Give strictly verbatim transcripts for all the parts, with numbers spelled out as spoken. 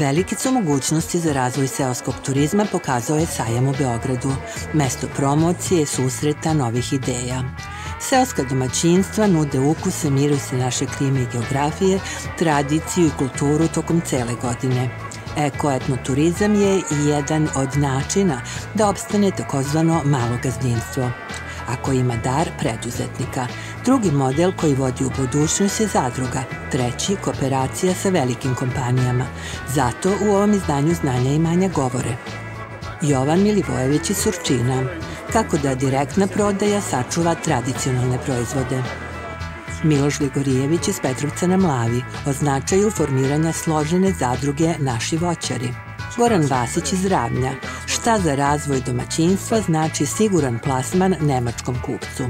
Velike su mogućnosti za razvoj seoskog turizma pokazao je sajam u Beogradu, mesto promocije, susreta, novih ideja. Seoska domaćinstva nude ukuse, mirise naše klime i geografije, tradiciju i kulturu tokom cele godine. Eko-etnoturizam je i jedan od načina da opstane takozvano malo gazdinstvo, ako ima dar preduzetnika. Drugi model koji vodi u budućnost je zadruga, treći kooperacija sa velikim kompanijama. Zato u ovom izdanju Znanja i imanja govore Jovan Milivojević iz Surčina, kako da direktna prodaja sačuva tradicionalne proizvode. Miloš Gligorijević iz Petrovca na Mlavi, o značaju formiranja složene zadruge Naši voćari. Goran Vasić iz Ravnja, šta za razvoj domaćinstva znači siguran plasman nemačkom kupcu.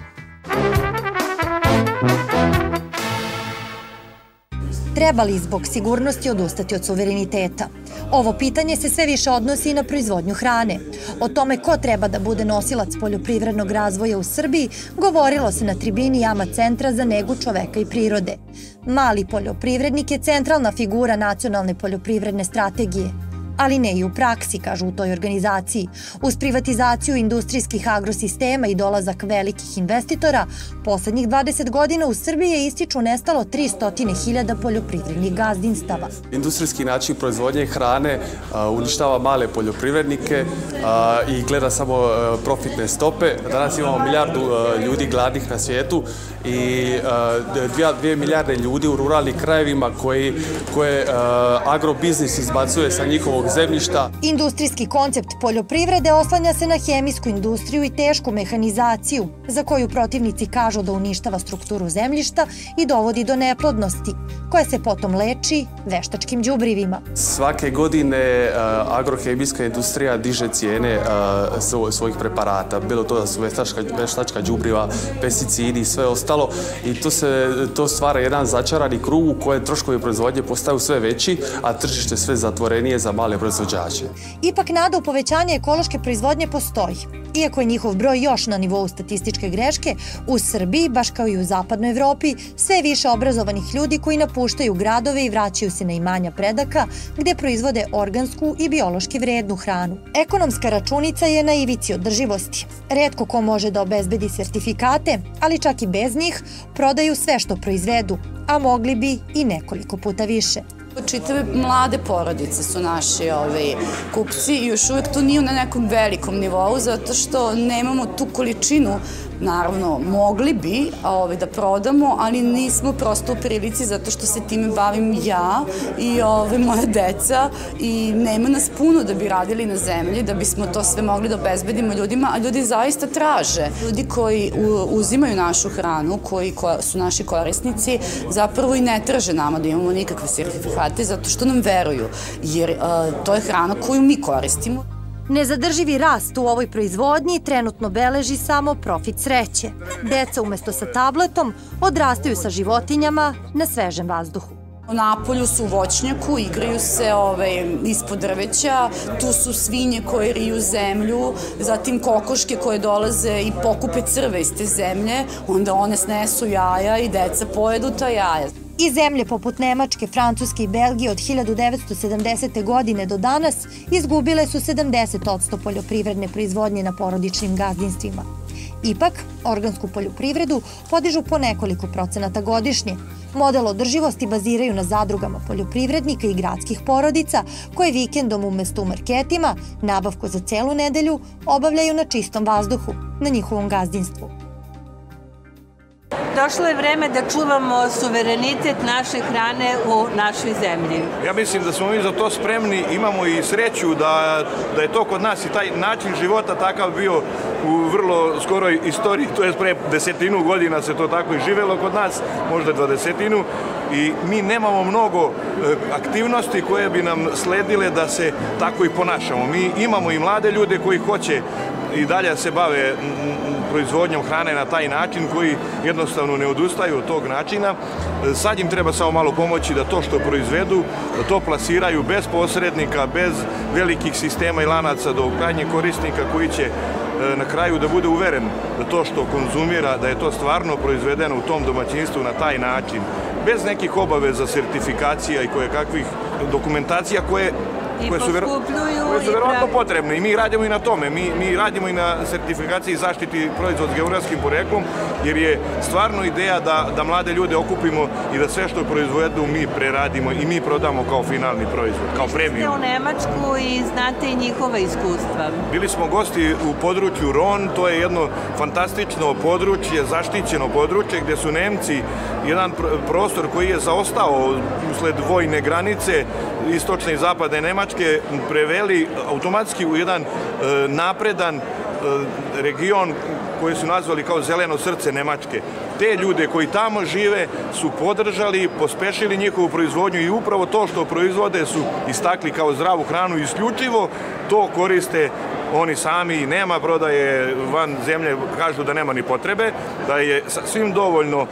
Treba li zbog sigurnosti odustati od suvereniteta? Ovo pitanje se sve više odnosi i na proizvodnju hrane. O tome ko treba da bude nosilac poljoprivrednog razvoja u Srbiji govorilo se na tribini Jama centra za negu čoveka i prirode. Mali poljoprivrednik je centralna figura nacionalne poljoprivredne strategije, ali ne i u praksi, kažu u toj organizaciji. Uz privatizaciju industrijskih agrosistema i dolazak velikih investitora, poslednjih dvadeset godina u Srbiji je ističu nestalo tristo hiljada poljoprivrednih gazdinstava. Industrijski način proizvodnje hrane uništava male poljoprivrednike i gleda samo profitne stope. Danas imamo milijardu ljudi gladnih na svijetu i dvije milijarde ljudi u ruralnim krajevima koje agrobiznis izbacuje sa njihovog zemljišta. Industrijski koncept poljoprivrede oslanja se na hemijsku industriju i tešku mehanizaciju, za koju protivnici kažu da uništava strukturu zemljišta i dovodi do neplodnosti, koja se potom leči veštačkim đubrivima. Svake godine agrohemijska industrija diže cijene svojih preparata, bilo to da su veštačka đubriva, pesticidi i sve ostalo, i to stvara jedan začarani krug u kojem troškovi proizvodnje postaju sve veći, a tržište sve zatvorenije za male proizvođače. Ipak nada u povećanje ekološke proizvodnje postoji. Iako je njihov broj još na nivou statističke greške, u Srbiji, baš kao i u zapadnoj Evropi, sve je više obrazovanih ljudi koji napuštaju gradove i vraćaju se na imanja predaka, gde proizvode organsku i biološki vrednu hranu. Ekonomska računica je na ivici održivosti. Retko ko može da obezbedi sertifikate, ali čak i bez njih prodaju sve što proizvedu, a mogli bi i nekoliko puta više. Čitave mlade porodice su naši kupci i još uvijek to nije na nekom velikom nivou zato što nemamo tu količinu. Naravno, mogli bi da prodamo, ali nismo prosto u prilici zato što se time bavim ja i moja deca i nema nas puno da bi radili na zemlji, da bismo to sve mogli da obezbedimo ljudima, a ljudi zaista traže. Ljudi koji uzimaju našu hranu, koji su naši korisnici, zapravo i ne traže nama da imamo nikakve sertifikate zato što nam veruju, jer to je hrana koju mi koristimo. Nezadrživi rast u ovoj proizvodnji trenutno beleži samo profit sreće. Deca umesto sa tabletom odrastaju sa životinjama na svežem vazduhu. Napolju su u voćnjaku, igraju se ispod drveća, tu su svinje koje riju zemlju, zatim kokoške koje dolaze i pokupe crve iz te zemlje, onda one snesu jaja i deca pojedu ta jaja. I zemlje poput Nemačke, Francuske i Belgije od hiljadu devetsto sedamdesete. godine do danas izgubile su sedamdeset posto poljoprivredne proizvodnje na porodičnim gazdinstvima. Ipak, organsku poljoprivredu podižu po nekoliko procenata godišnje. Model održivosti baziraju na zadrugama poljoprivrednika i gradskih porodica koje vikendom umesto u marketima, nabavku za celu nedelju, obavljaju na čistom vazduhu, na njihovom gazdinstvu. Došlo je vreme da čuvamo suverenitet naše hrane u našoj zemlji. Ja mislim da smo mi za to spremni, imamo i sreću da je to kod nas i taj način života takav bio u vrlo skoroj istoriji, to je pre desetinu godina se to tako i živelo kod nas, možda dvadesetinu, i mi nemamo mnogo aktivnosti koje bi nam sledile da se tako i ponašamo. Mi imamo i mlade ljude koji hoće i dalje se bave proizvodnjom hrane na taj način, koji jednostavno ne odustaju od tog načina. Sad im treba samo malo pomoći da to što proizvedu, da to plasiraju bez posrednika, bez velikih sistema i lanaca do krajnjeg korisnika koji će na kraju da bude uveren da to što konzumira, da je to stvarno proizvedeno u tom domaćinstvu na taj način, bez nekih obaveza, sertifikacija i kojekakvih dokumentacija koje I koje su verovatno potrebne i mi radimo i na tome. Mi radimo i na sertifikaciji i zaštiti proizvoda s geografskim poreklom, jer je stvarno ideja da mlade ljude okupimo i da sve što proizvedu mi preradimo i mi prodamo kao finalni proizvod, kao premium. Vi ste u Nemačku i znate i njihova iskustva. Bili smo gosti u području Ron, to je jedno fantastično područje, zaštićeno područje gde su Nemci jedan prostor koji je zaostao usled vojne granice istočne i zapadne Nemačke preveli automatski u jedan napredan region koji su nazvali kao zeleno srce Nemačke. Te ljude koji tamo žive su podržali, pospešili njihovu proizvodnju i upravo to što proizvode su istakli kao zdravu hranu. Isključivo to koriste oni sami, nema prodaje van zemlje, kažu da nema ni potrebe, da je svim dovoljno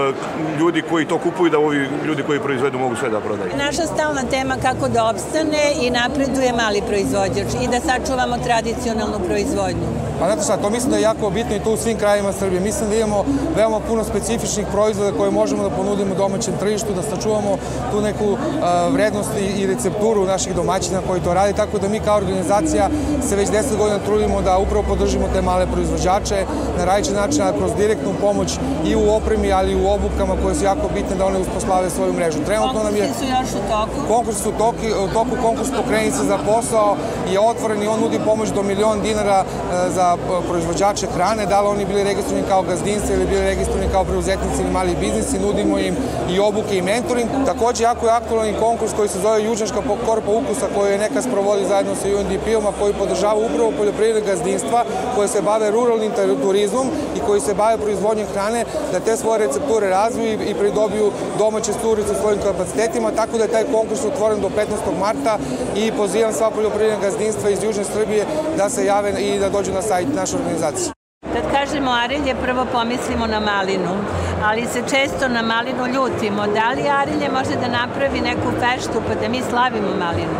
ljudi koji to kupuju, da ovi ljudi koji proizvedu mogu sve da prodaju. Naša stalna tema kako da opstane i napreduje mali proizvođač i da sačuvamo tradicionalnu proizvodnju. Pa znate šta, to mislim da je jako bitno i to u svim krajevima Srbije. Mislim da imamo veoma puno specifičnih proizvoda koje možemo da ponudimo domaćem tržištu, da sačuvamo tu neku vrednost i recepturu naših domaćina koji to radi, tako da mi kao organizacija se već deset godina trudimo da upravo podržimo te male proizvođače na različit način, kroz direktnu pomoć i u opremi, ali i u obukama koje su jako bitne da one usposlave svoju mrežu. Konkursi su još u toku? Konkursi su u toku, konkurs Pokreni se za posao je otvoren i on nudi pomoć do milion dinara za proizvođače hrane, da li oni bili registrovani kao gazdinstva ili bili registrovani kao preuzetnici ili mali biznisi, nudimo im i obuke i mentoring. Također jako je aktualan konkurs koji se zove Južnjačka korpa ukusa koju je neka sprovodi zajedno sa U N D P-om, a koji podržava upravo poljoprivredne gazdinstva koje se bave ruralnim turizmom i koji se bave proizvodnjom hrane, da te svoje recepture razviju i pridobiju domaće stručnjake sa svojim kapacitetima, tako da je taj konkurs otvoren do petnaestog marta i pozivam sva poljoprivredna gazdinstva iz Južne Srbije da se jave i da dođu na sajt naše organizacije. Kad kažemo Arilje, prvo pomislimo na malinu, ali se često na malinu ljutimo. Da li Arilje može da napravi neku feštu pa da mi slavimo malinu?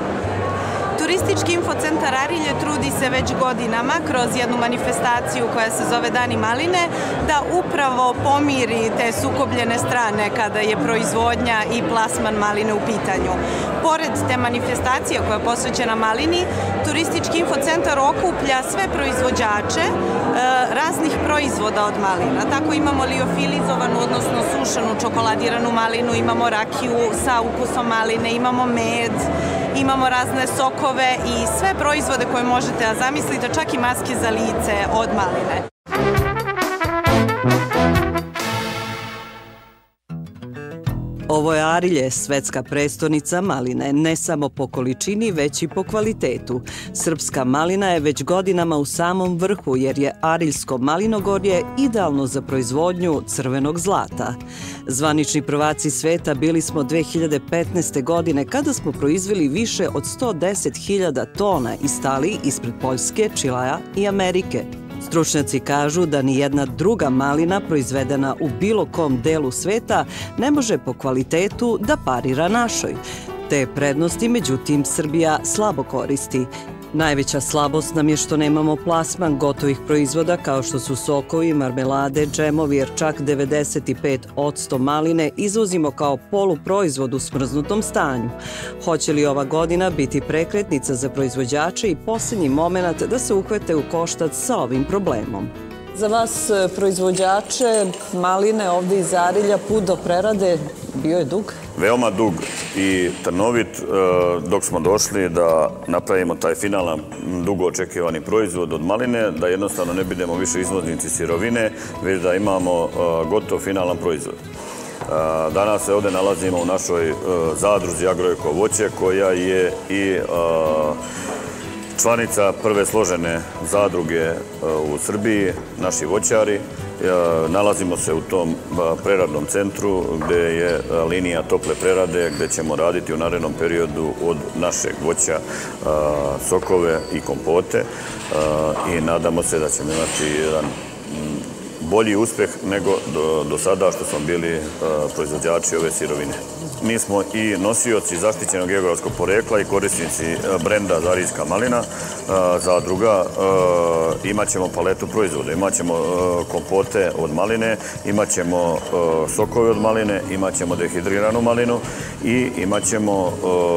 Turistički infocentar Arilje trudi se već godinama kroz jednu manifestaciju koja se zove Dani maline da upravo pomiri te sukobljene strane kada je proizvodnja i plasman maline u pitanju. Pored te manifestacije koja je posvećena malini, turistički infocentar okuplja sve proizvođače raznih proizvoda od malina. Tako imamo liofilizovanu, odnosno sušenu čokoladiranu malinu, imamo rakiju sa ukusom maline, imamo med, imamo razne sokove i sve proizvode koje možete da zamislite, čak i maske za lice od maline. Ovo je Arilje, svetska prestonica maline, ne samo po količini, već i po kvalitetu. Srpska malina je već godinama u samom vrhu, jer je Ariljsko malinogorje idealno za proizvodnju crvenog zlata. Zvanični prvaci sveta bili smo dve hiljade petnaeste. godine kada smo proizveli više od sto deset hiljada tona i stali ispred Poljske, Čileja i Amerike. Stručnjaci kažu da ni jedna druga malina proizvedena u bilo kom delu sveta ne može po kvalitetu da parira našoj. Te prednosti, međutim, Srbija slabo koristi. Najveća slabost nam je što nemamo plasman gotovih proizvoda kao što su sokovi, marmelade, džemovi, jer čak devedeset pet posto maline izvozimo kao poluproizvod u smrznutom stanju. Hoće li ova godina biti prekretnica za proizvođače i posljednji moment da se uhvate u koštac sa ovim problemom? Za vas proizvođače maline ovde iz Arilja put do prerade bio je dug? Veoma dug i trnovit dok smo došli da napravimo taj finalan dugo očekivani proizvod od maline, da jednostavno ne budemo više izvoznici sirovine, već da imamo gotov finalan proizvod. Danas se ovde nalazimo u našoj zadruzi Agroeko voće koja je i članica prve složene zadruge u Srbiji, naši voćari. Nalazimo se u tom preradnom centru gde je linija tople prerade, gde ćemo raditi u narednom periodu od našeg voća sokove i kompote i nadamo se da ćemo imati jedan bolji uspeh nego do sada što smo bili proizvođači ove sirovine. Mi smo i nosioci zaštićenog geografskog porekla i korisnici brenda Zarijska malina. Zadruga, imat ćemo paletu proizvoda, imat ćemo kompote od maline, imat ćemo sokove od maline, imat ćemo dehidriranu malinu i imat ćemo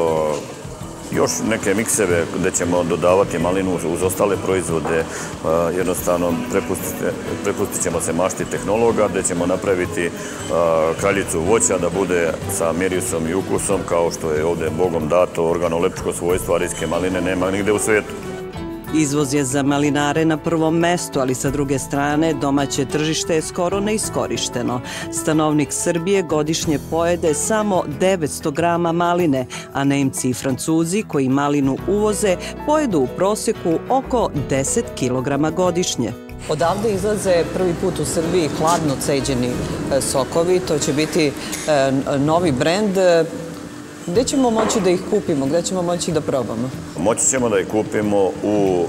još neke mikseve gde ćemo dodavati malinu uz ostale proizvode. Jednostavno prepustit ćemo se mašti tehnologa gde ćemo napraviti kraljicu voća da bude sa mirisom i ukusom kao što je ovde Bogom dato organoleptičko svojstvo arijske maline nema nigde u svetu. Izvoz je za malinare na prvom mestu, ali sa druge strane domaće tržište je skoro neiskorišteno. Stanovnik Srbije godišnje pojede samo devetsto grama maline, a Nemci i Francuzi koji malinu uvoze pojedu u prosjeku oko deset kilograma godišnje. Odavde izlaze prvi put u Srbiji hladno ceđeni sokovi, to će biti novi brend. Gde ćemo moći da ih kupimo? Gde ćemo moći da probamo? Moći ćemo da ih kupimo u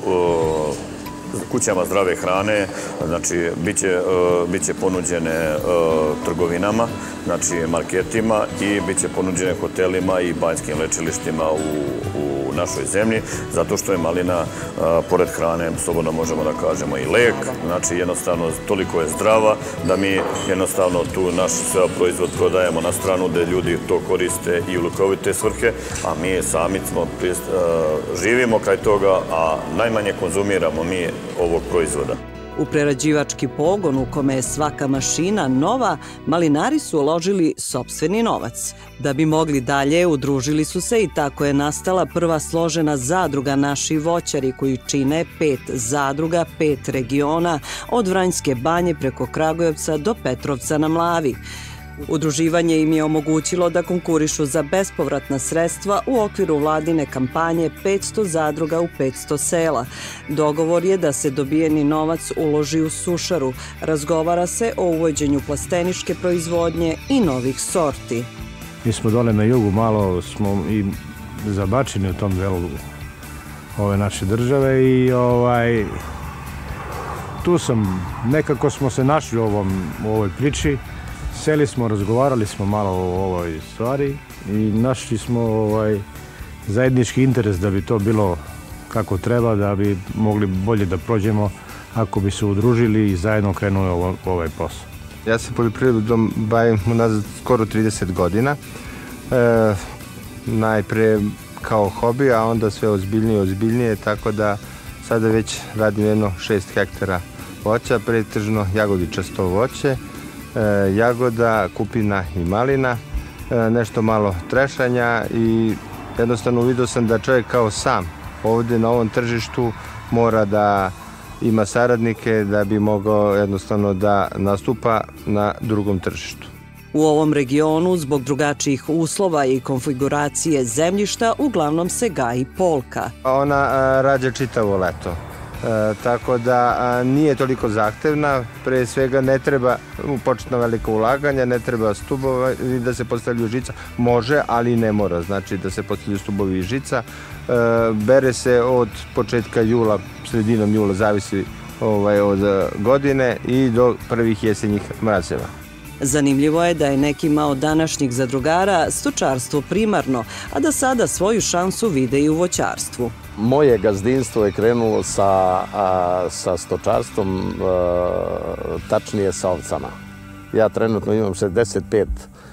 kućama zdrave hrane, znači bit će ponuđene trgovinama, znači marketima i bit će ponuđene hotelima i banjskim lečilištima u našoj zemlji, zato što je malina, pored hrane, slobodno možemo da kažemo i lek, znači jednostavno toliko je zdrava da mi jednostavno tu naš sve proizvod prodajemo na stranu gde ljudi to koriste i u lekovite svrhe, a mi sami živimo kraj toga, a najmanje konzumiramo mi ovog proizvoda. U prerađivački pogon u kome je svaka mašina nova, malinari su uložili sopstveni novac. Da bi mogli dalje, udružili su se i tako je nastala prva složena zadruga Naši voćari koji čine pet zadruga, pet regiona, od Vranjske banje preko Kragujevca do Petrovca na Mlavi. Udruživanje im je omogućilo da konkurišu za bespovratna sredstva u okviru vladine kampanje petsto zadruga u petsto sela. Dogovor je da se dobijeni novac uloži u sušaru. Razgovara se o uvođenju plasteničke proizvodnje i novih sorti. Mi smo dole na jugu, malo smo i zabačeni u tom delu ove naše države i tu sam, nekako smo se našli u ovoj priči. Seli smo, razgovarali smo malo o ovoj stvari i našli smo zajednički interes da bi to bilo kako treba, da bi mogli bolje da prođemo ako bi se udružili i zajedno krenuli u ovaj posao. Ja se poljoprivredom bavim unazad skoro trideset godina. Najpre kao hobi, a onda sve ozbiljnije i ozbiljnije, tako da sada već radim jedno šest hektara voća, pretežno jagodičasto voće, jagoda, kupina i malina, nešto malo trešanja i jednostavno vidio sam da čovjek kao sam ovdje na ovom tržištu mora da ima saradnike da bi mogao jednostavno da nastupa na drugom tržištu. U ovom regionu, zbog drugačijih uslova i konfiguracije zemljišta, uglavnom se gaji polka. Ona rađa čitavo leto. Tako da nije toliko zahtevna, pre svega ne treba početna velika ulaganja, ne treba stubova i da se postavljaju žica, može, ali ne mora, znači da se postavljaju stubovi i žica. Bere se od početka jula, sredinom jula, zavisi od godine i do prvih jesenjih mrazeva. Zanimljivo je da je nekima od današnjih zadrugara stočarstvo primarno, a da sada svoju šansu vide i u voćarstvu. Moje gazdinstvo je krenulo sa stočarstvom, tačnije sa ovcama. Ja trenutno imam šezdeset pet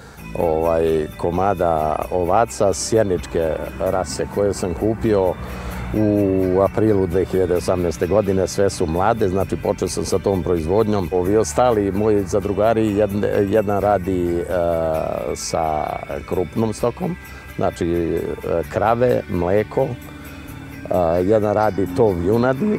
komada ovaca sjeničke rase koje sam kupio u aprilu dve hiljade osamnaeste. godine. Sve su mlade, znači počeo sam sa tom proizvodnjom. Ovi ostali moji zadrugari, jedan radi sa krupnom stokom, znači krave, mleko, jedan radi tov junadi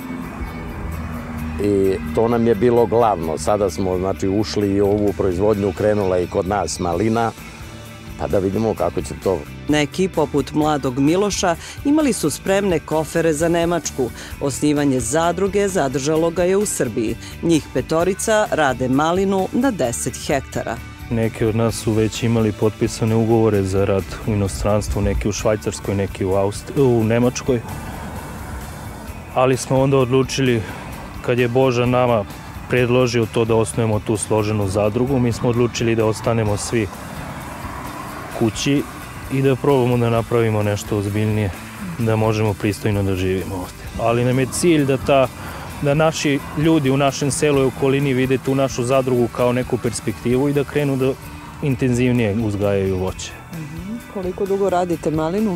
i to nam je bilo glavno. Sada smo znači ušli i u ovu proizvodnju, krenula i kod nas malina, pa da vidimo kako će to. Neki, poput mladog Miloša, imali su spremne kofere za Nemačku. Osnivanje zadruge zadržalo ga je u Srbiji. Njih petorica rade malinu na deset hektara. Neki od nas su već imali potpisane ugovore za rad u inostranstvu, neki u Švajcarskoj, neki u Nemačkoj. Ali smo onda odlučili, kad je Boža nama predložio to da osnujemo tu složenu zadrugu. Mi smo odlučili da ostanemo svi kući i da probamo da napravimo nešto ozbiljnije, da možemo pristojno da živimo ovdje. Ali nam je cilj da, ta, da naši ljudi u našem selu i okolini vide tu našu zadrugu kao neku perspektivu i da krenu da intenzivnije uzgajaju voće. Koliko dugo radite malinu?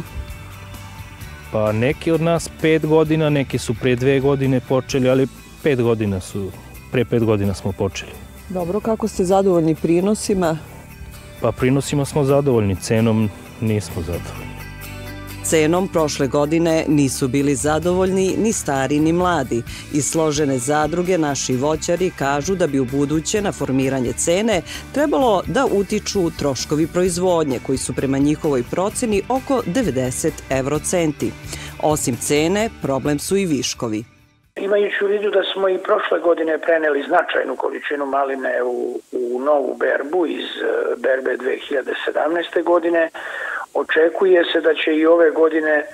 Pa neki od nas pet godina, neki su pre dve godine počeli, ali pet godina su, pre pet godina smo počeli. Dobro, kako ste zadovoljni prinosima? Pa prinosima smo zadovoljni, cenom nismo zadovoljni. Cenom prošle godine nisu bili zadovoljni ni stari ni mladi. Iz složene zadruge naši voćari kažu da bi u buduće na formiranje cene trebalo da utiču troškovi proizvodnje, koji su prema njihovoj proceni oko devedeset evrocenti. Osim cene, problem su i viškovi. Imajući u vidu da smo i prošle godine preneli značajnu količinu maline u, u novu berbu iz berbe dve hiljade sedamnaeste. godine, očekuje se da će i ove godine e,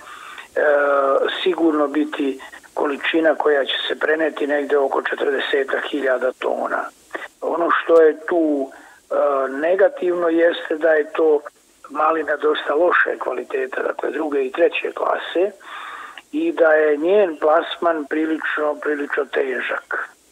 sigurno biti količina koja će se preneti negde oko četrdeset hiljada tona. Ono što je tu e, negativno jeste da je to malina dosta loše kvaliteta, dakle druge i treće klase, i da je njen plasman prilično, prilično težak.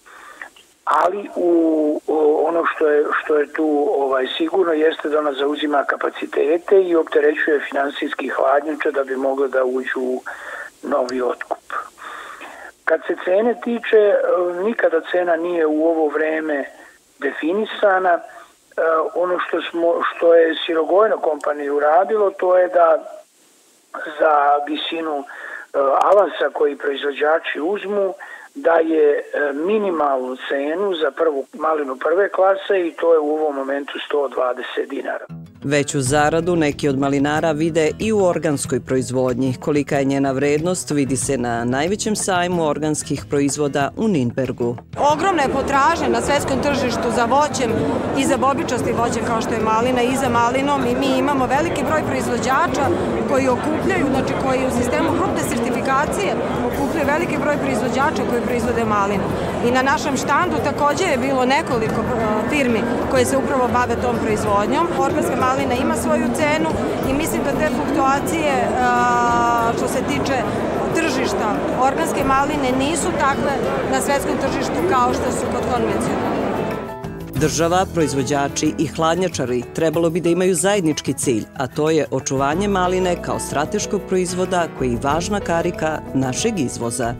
Ali u, u, ono što je, što je tu ovaj, sigurno jeste da ona zauzima kapacitete i opterećuje finansijski hladnjače da bi mogla da uđu u novi otkup. Kad se cene tiče, nikada cena nije u ovo vreme definisana. Ono što, smo, što je Sirogojno kompaniji uradilo, to je da za visinu avansa koji proizvođači uzmu daje minimalnu cenu za prvu malinu prve klase i to je u ovom momentu sto dvadeset dinara. Veću zaradu neki od malinara vide i u organskoj proizvodnji. Kolika je njena vrednost vidi se na najvećem sajmu organskih proizvoda u Ninbergu. Ogromna je potražnja na svetskom tržištu za voćem i za bobičastim voćem kao što je malina i za malinom i mi imamo veliki broj proizvođača koji okupljaju, znači koji u sistemu krupne sertifikacije okupljaju veliki broj proizvođača koji proizvode malinu. I na našem štandu također je bilo nekoliko firmi koje se upravo bave tom proizvodnjom. Organska malina ima svoju cenu i mislim da te fluktuacije što se tiče tržišta organske maline nisu takve na svetskom tržištu kao što su kod konvencionalne. Država, proizvođači i hladnjačari trebalo bi da imaju zajednički cilj, a to je očuvanje maline kao strateškog proizvoda koji je važna karika našeg izvoza.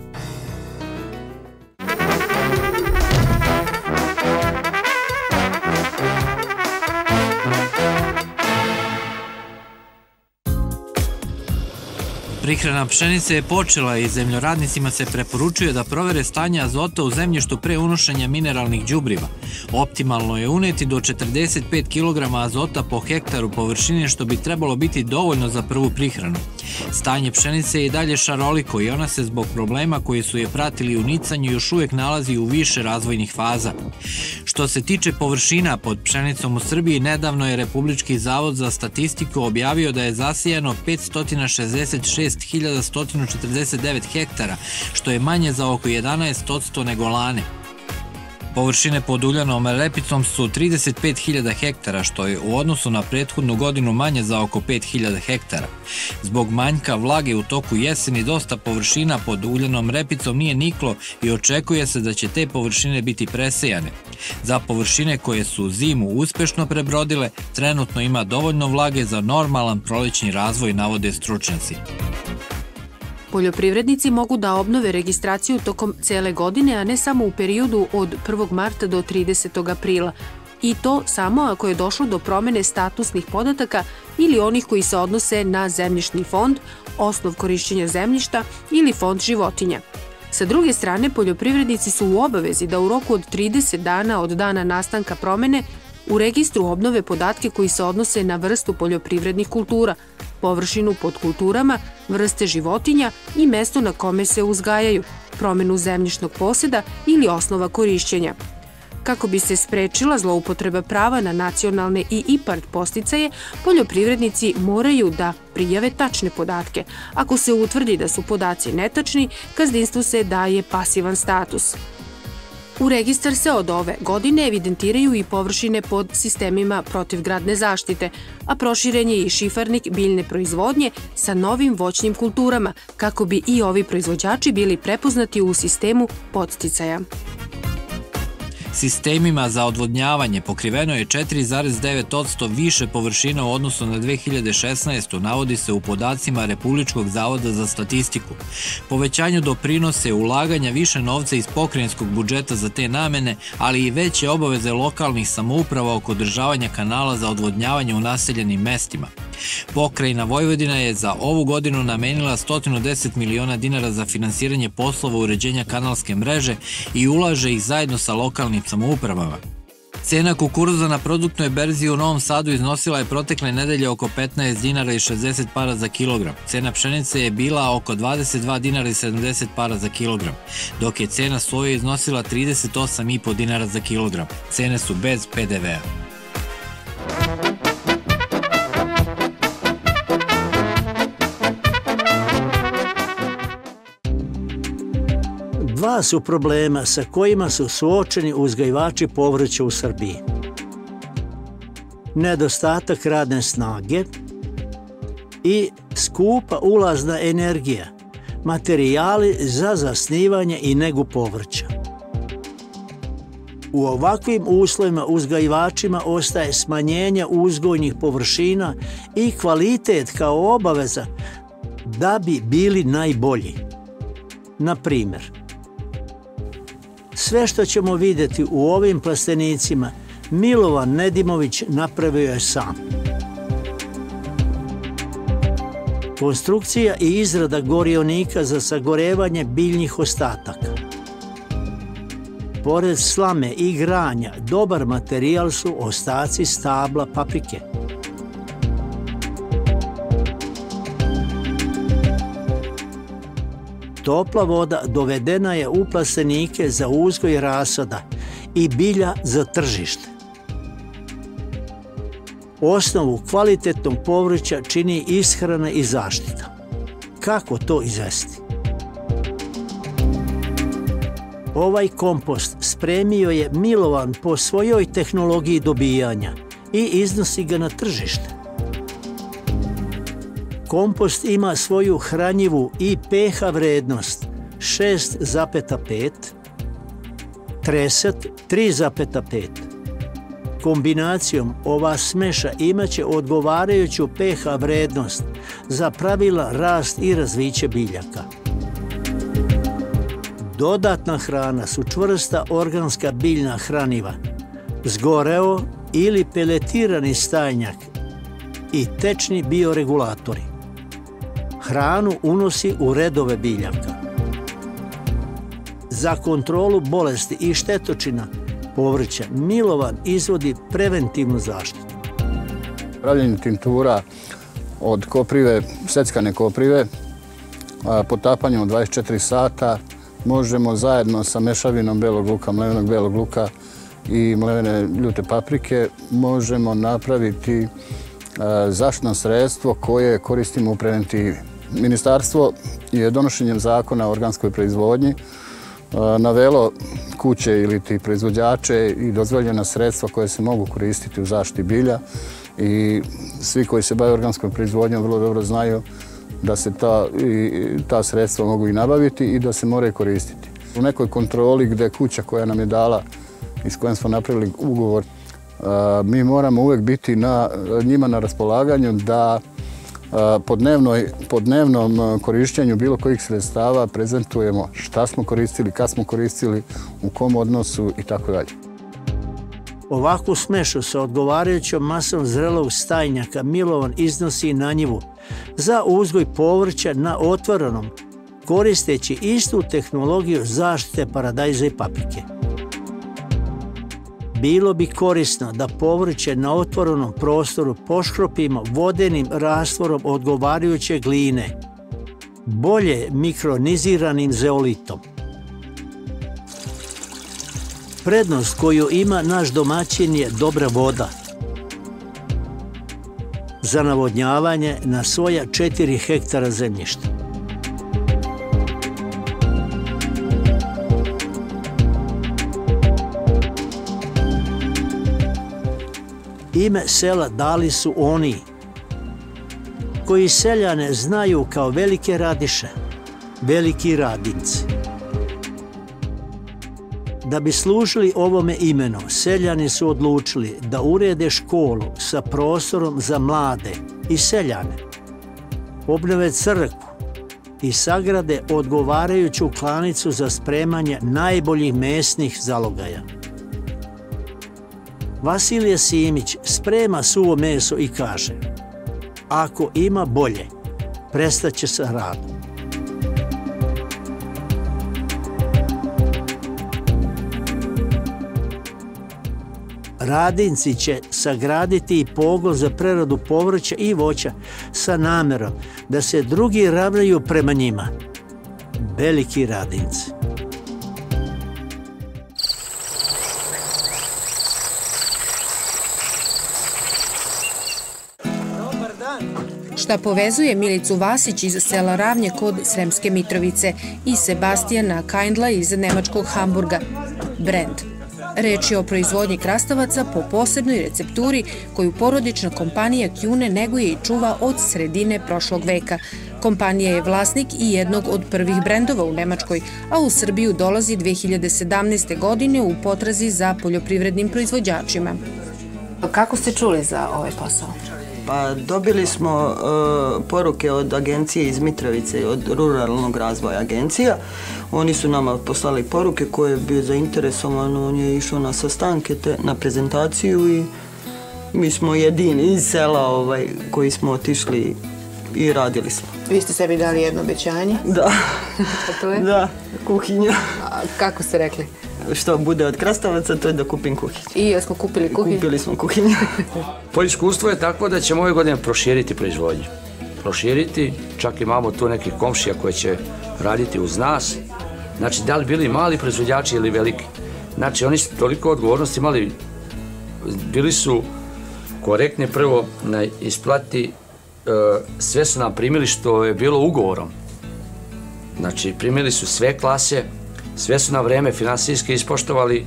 Prihrana pšenice je počela i zemljoradnicima se preporučuje da provere stanje azota u zemljištu pre unošenja mineralnih đubriva. Optimalno je uneti do četrdeset pet kilograma azota po hektaru površine, što bi trebalo biti dovoljno za prvu prihranu. Stanje pšenice je i dalje šaroliko i ona se zbog problema koji su je pratili u nicanju još uvijek nalazi u više razvojnih faza. Što se tiče površina pod pšenicom u Srbiji, nedavno je Republički zavod za statistiku objavio da je zasijano petsto šezdeset šest hiljada sto četrdeset devet hektara, što je manje za oko jedanaest posto nego lane. Površine pod uljanom repicom su trideset pet hiljada hektara, što je u odnosu na prethodnu godinu manje za oko pet hiljada hektara. Zbog manjka vlage u toku jeseni dosta površina pod uljanom repicom nije niklo i očekuje se da će te površine biti presejane. Za površine koje su zimu uspešno prebrodile, trenutno ima dovoljno vlage za normalan prolećni razvoj, navode stručnjaci. Poljoprivrednici mogu da obnove registraciju tokom cele godine, a ne samo u periodu od prvog marta do tridesetog aprila. I to samo ako je došlo do promene statusnih podataka ili onih koji se odnose na zemljišni fond, osnov korišćenja zemljišta ili fond životinja. Sa druge strane, poljoprivrednici su u obavezi da u roku od trideset dana od dana nastanka promene u registru obnove podatke koji se odnose na vrstu poljoprivrednih kultura, površinu pod kulturama, vrste životinja i mesto na kome se uzgajaju, promenu zemljišnog poseda ili osnova korišćenja. Kako bi se sprečila zloupotreba prava na nacionalne i IPARD podsticaje, poljoprivrednici moraju da prijave tačne podatke. Ako se utvrdi da su podaci netačni, gazdinstvu se daje pasivan status. U registar se od ove godine evidentiraju i površine pod sistemima protivgradne zaštite, a proširen je i šifarnik biljne proizvodnje sa novim voćnim kulturama, kako bi i ovi proizvođači bili prepoznati u sistemu podsticaja. Sistemima za odvodnjavanje pokriveno je četiri zarez devet posto više površina u odnosu na dve hiljade šesnaestu. navodi se u podacima Republičkog zavoda za statistiku. Povećanju doprinose ulaganja više novca iz pokrajinskog budžeta za te namene, ali i veće obaveze lokalnih samouprava oko održavanja kanala za odvodnjavanje u naseljenim mestima. Pokrajina Vojvodina je za ovu godinu namenila sto deset miliona dinara za finansiranje poslova uređenja kanalske mreže i ulaže ih zajedno sa lokalnim samoupravama. Cena kukuruza na produktnoj berzi u Novom Sadu iznosila je protekle nedelje oko petnaest dinara i šezdeset para za kilogram. Cena pšenice je bila oko dvadeset dva dinara i sedamdeset para za kilogram, dok je cena soje iznosila trideset osam i po dinara za kilogram. Cene su bez pe de ve a. Dva su problema sa kojima su suočeni uzgajivači povrća u Srbiji. Nedostatak radne snage i skupa ulazna energija, materijali za zasnivanje i negu povrća. U ovakvim uslovima uzgajivačima ostaje smanjenje uzgojnih površina i kvalitet kao obaveza da bi bili najbolji. Na primjer, sve što ćemo vidjeti u ovim plastenicima Milovan Nedimović napravio je sam. Konstrukcija i izrada gorionika za sagorevanje biljnih ostataka. Pored slame i granja, dobar materijal su ostaci stabla paprike. Topla voda dovedena je u plastenike za uzgoj rasada i bilja za tržište. Osnovu kvalitetnog povrća čini ishrana i zaštita. Kako to izvesti? Ovaj kompost spremio je Milovan po svojoj tehnologiji dobijanja i iznosi ga na tržište. Kompost ima svoju hranjivu i pH vrednost šest zarez pet, treset tri zarez pet. Kombinacijom ova smeša imaće odgovarajuću pH vrednost za pravilan rast i razviće biljaka. Dodatna hrana su čvrsta organska biljna hraniva, zgoreo ili peletirani stajnjak i tečni bioregulatori. Hranu unosi u redove biljaka. Za kontrolu bolesti i štetočina povrća Milovan izvodi preventivnu zaštitu. Pravljenje tinktura od koprive, seckane koprive, potapanjem od dvadeset četiri sata, možemo zajedno sa mešavinom belog luka, mlevenog belog luka i mlevene ljute paprike, možemo napraviti zaštitno sredstvo koje koristimo u preventivi. Ministarstvo je donošenjem zakona o organskoj proizvodnji navelo kuće ili ti proizvođače i dozvoljena sredstva koje se mogu koristiti u zaštiti bilja i svi koji se bave organskom proizvodnjom vrlo dobro znaju da se ta, i, ta sredstva mogu i nabaviti i da se moraju koristiti. U nekoj kontroli gde kuća koja nam je dala i s kojom smo napravili ugovor, mi moramo uvek biti na, njima na raspolaganju da po, dnevnoj, po dnevnom korišćenju bilo kojih sredstava prezentujemo šta smo koristili, kad smo koristili, u kom odnosu i tako dalje. Ovakvu smešu sa odgovarajućom masom zrelog stajnjaka Milovan iznosi na njivu za uzgoj povrća na otvorenom, koristeći istu tehnologiju zaštite paradajza i paprike. Bilo bi korisno da povrće na otvorenom prostoru poškropimo vodenim rastvorom odgovarajuće gline, bolje mikroniziranim zeolitom. Prednost koju ima naš domaćin je dobra voda. Za navodnjavanje na svoja četiri hektara zemljišta. Ime sela dali su oni koji seljane znaju kao velike radiše, veliki radinci. Da bi služili ovome imenu, seljani su odlučili da urede školu sa prostorom za mlade i seljane, obnove crkvu i sagrade odgovarajuću klanicu za spremanje najboljih mesnih zalogaja. Vasilije Simić sprema suvo meso i kaže: ako ima bolje, prestaće sa radom. Radinci će sagraditi i pogon za preradu povrća i voća sa namerom da se drugi ravnaju prema njima. Veliki radinci. Šta povezuje Milicu Vasić iz sela Ravnje kod Sremske Mitrovice i Sebastijana Kaindla iz nemačkog Hamburga? Brend. Reč je o proizvodnji krastavaca po posebnoj recepturi koju porodična kompanija Kjune neguje i čuva od sredine prošlog veka. Kompanija je vlasnik i jednog od prvih brendova u Nemačkoj, a u Srbiju dolazi dve hiljade sedamnaeste. godine u potrazi za poljoprivrednim proizvođačima. Kako ste čuli za ovaj posao? Pa dobili smo uh, poruke od agencije iz Mitrovice, od ruralnog razvoja agencija. Oni su nama poslali poruke koje je bio zainteresovan, on je išao na sastanke, te, na prezentaciju i mi smo jedini iz sela ovaj, koji smo otišli i radili smo. Vi ste sebi dali jedno obećanje? Da. A to je? Da, kuhinja. A kako ste rekli? Što bude od krastavaca, to je da kupim kuhinju. I jesmo kupili kuhinju? Kupili smo kuhinju. Po iskustvu je tako da ćemo ove godine proširiti proizvodnju. Proširiti, čak imamo tu nekih komšija koje će raditi uz nas. Znači, da li bili mali proizvođači ili veliki. Znači, oni su toliko odgovornosti imali, bili su korektni prvo na isplati, sve su nam primili što je bilo ugovorom. Znači, primili su sve klase, sve su na vreme finansijski ispoštovali,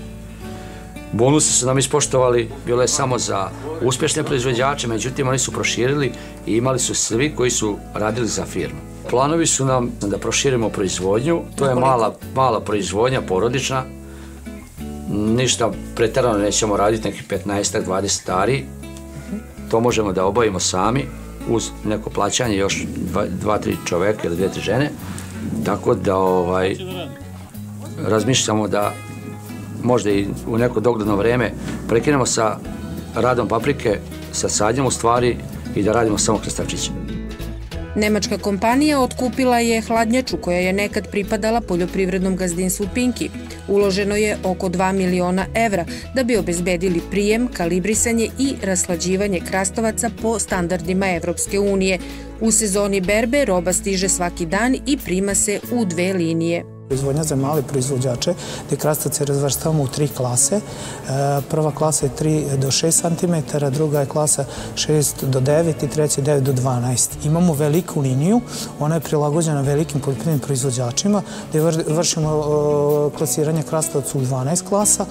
bonuse su nam ispoštovali, bilo je samo za uspješne proizvođače, međutim oni su proširili i imali su svi koji su radili za firmu. Planovi su nam da proširimo proizvodnju, to je mala, mala proizvodnja, porodična, ništa pretjerano nećemo raditi, nekih petnaest do dvadeset stari, to možemo da obavimo sami, uz neko plaćanje, još dva, dva tri čoveka ili dvije, tri žene, tako da ovaj, razmišljamo da možda i u neko dogledno vreme prekinemo sa radom paprike, sa sadnjom u stvari i da radimo samo krastavčiće. Nemačka kompanija otkupila je hladnjaču koja je nekad pripadala poljoprivrednom gazdinstvu Pinki. Uloženo je oko dva miliona evra da bi obezbedili prijem, kalibrisanje i raslađivanje krastavaca po standardima Evropske unije. U sezoni berbe roba stiže svaki dan i prima se u dve linije. Proizvodnja za male proizvođače, gde krastavce razvrstavamo u tri klase. Prva klasa je tri do šest centimetara, druga je klasa šest do devet i treća je devet do dvanaest. Imamo veliku liniju, ona je prilagođena velikim poljoprivrednim proizvođačima, gde vršimo klasiranje krastavca u dvanaest klasa.